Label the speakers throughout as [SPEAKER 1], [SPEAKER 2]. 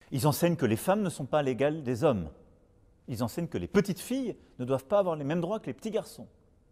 [SPEAKER 1] Ils enseignent que les femmes ne sont pas l'égale des hommes. Ils enseignent que les petites filles ne doivent pas avoir les mêmes droits que les petits garçons.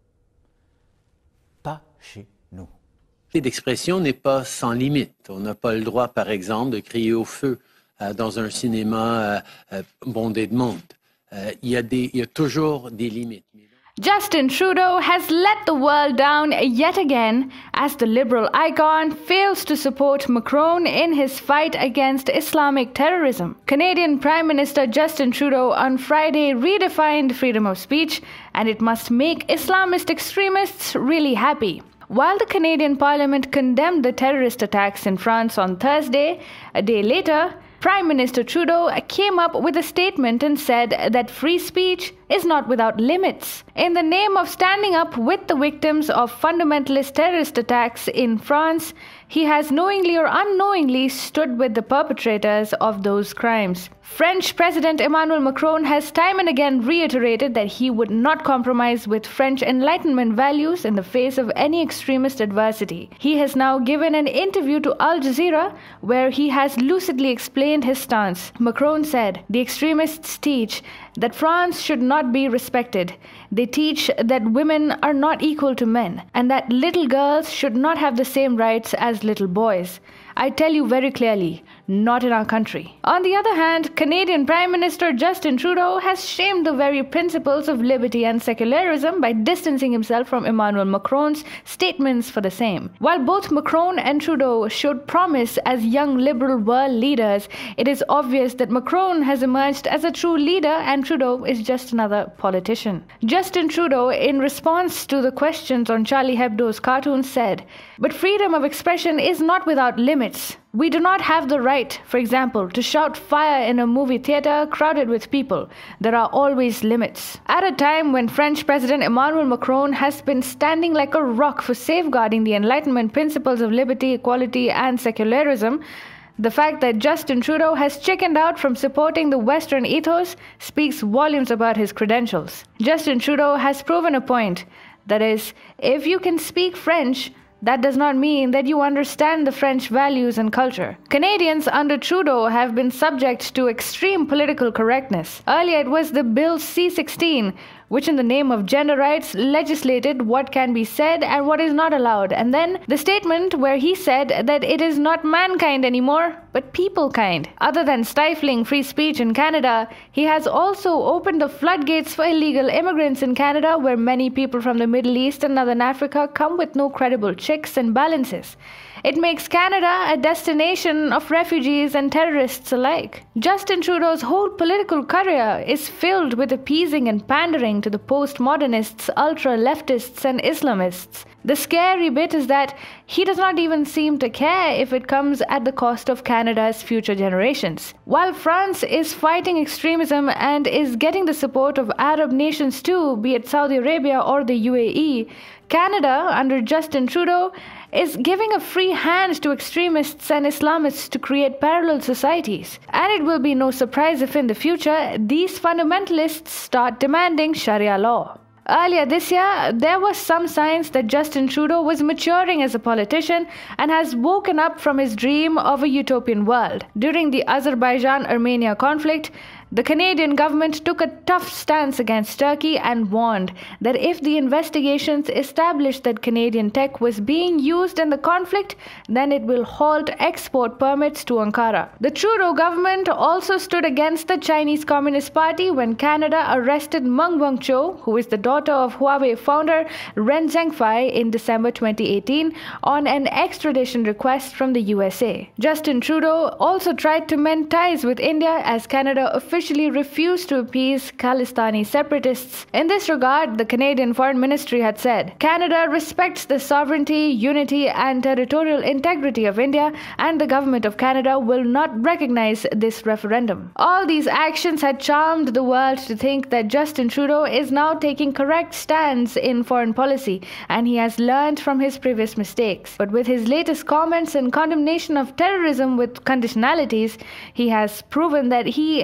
[SPEAKER 1] Pas chez nous.
[SPEAKER 2] D'expression n'est pas sans limite. On n'a pas le droit, par exemple, de crier au feu dans un cinéma bondé de monde. Il y a toujours des limites.
[SPEAKER 3] Justin Trudeau has let the world down yet again as the Liberal icon fails to support Macron in his fight against Islamic terrorism. Canadian Prime Minister Justin Trudeau on Friday redefined freedom of speech, and it must make Islamist extremists really happy. While the Canadian Parliament condemned the terrorist attacks in France on Thursday, a day later, Prime Minister Trudeau came up with a statement and said that free speech is not without limits. In the name of standing up with the victims of fundamentalist terrorist attacks in France, he has knowingly or unknowingly stood with the perpetrators of those crimes. French President Emmanuel Macron has time and again reiterated that he would not compromise with French Enlightenment values in the face of any extremist adversity. He has now given an interview to Al Jazeera where he has lucidly explained his stance. Macron said, "The extremists teach that France should not be respected. They teach that women are not equal to men and that little girls should not have the same rights as little boys. I tell you very clearly, not in our country." On the other hand, Canadian Prime Minister Justin Trudeau has shamed the very principles of liberty and secularism by distancing himself from Emmanuel Macron's statements for the same. While both Macron and Trudeau showed promise as young liberal world leaders, it is obvious that Macron has emerged as a true leader and Trudeau is just another politician. Justin Trudeau, in response to the questions on Charlie Hebdo's cartoon, said, "But freedom of expression is not without limits. We do not have the right, for example, to shout fire in a movie theater crowded with people. There are always limits." At a time when French President Emmanuel Macron has been standing like a rock for safeguarding the Enlightenment principles of liberty, equality, and secularism, the fact that Justin Trudeau has chickened out from supporting the Western ethos speaks volumes about his credentials. Justin Trudeau has proven a point. That is, if you can speak French, that does not mean that you understand the French values and culture. Canadians under Trudeau have been subject to extreme political correctness. Earlier it was the Bill C-16, which in the name of gender rights legislated what can be said and what is not allowed. And then the statement where he said that it is not mankind anymore, but people kind. Other than stifling free speech in Canada, he has also opened the floodgates for illegal immigrants in Canada, where many people from the Middle East and Northern Africa come with no credible checks and balances. It makes Canada a destination of refugees and terrorists alike. Justin Trudeau's whole political career is filled with appeasing and pandering to the postmodernists, ultra-leftists, and Islamists. The scary bit is that he does not even seem to care if it comes at the cost of Canada's future generations. While France is fighting extremism and is getting the support of Arab nations too, be it Saudi Arabia or the UAE, Canada, under Justin Trudeau, is giving a free hand to extremists and Islamists to create parallel societies. And it will be no surprise if in the future, these fundamentalists start demanding Sharia law. Earlier this year, there were some signs that Justin Trudeau was maturing as a politician and has woken up from his dream of a utopian world. During the Azerbaijan-Armenia conflict, the Canadian government took a tough stance against Turkey and warned that if the investigations established that Canadian tech was being used in the conflict, then it will halt export permits to Ankara. The Trudeau government also stood against the Chinese Communist Party when Canada arrested Meng Wanzhou, who is the daughter of Huawei founder Ren Zhengfei, in December 2018 on an extradition request from the USA. Justin Trudeau also tried to mend ties with India as Canada officially refused to appease Khalistani separatists. In this regard, the Canadian Foreign Ministry had said, "Canada respects the sovereignty, unity, and territorial integrity of India, and the government of Canada will not recognize this referendum." All these actions had charmed the world to think that Justin Trudeau is now taking correct stands in foreign policy, and he has learned from his previous mistakes. But with his latest comments and condemnation of terrorism with conditionalities, he has proven that he has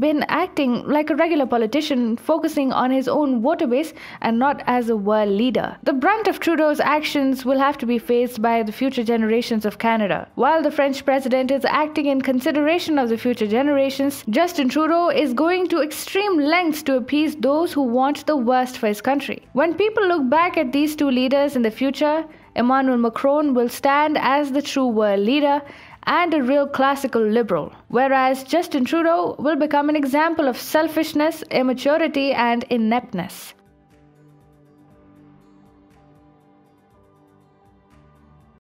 [SPEAKER 3] been acting like a regular politician, focusing on his own voter base and not as a world leader. The brunt of Trudeau's actions will have to be faced by the future generations of Canada. While the French president is acting in consideration of the future generations, Justin Trudeau is going to extreme lengths to appease those who want the worst for his country. When people look back at these two leaders in the future, Emmanuel Macron will stand as the true world leader and a real classical liberal, whereas Justin Trudeau will become an example of selfishness, immaturity, and ineptness.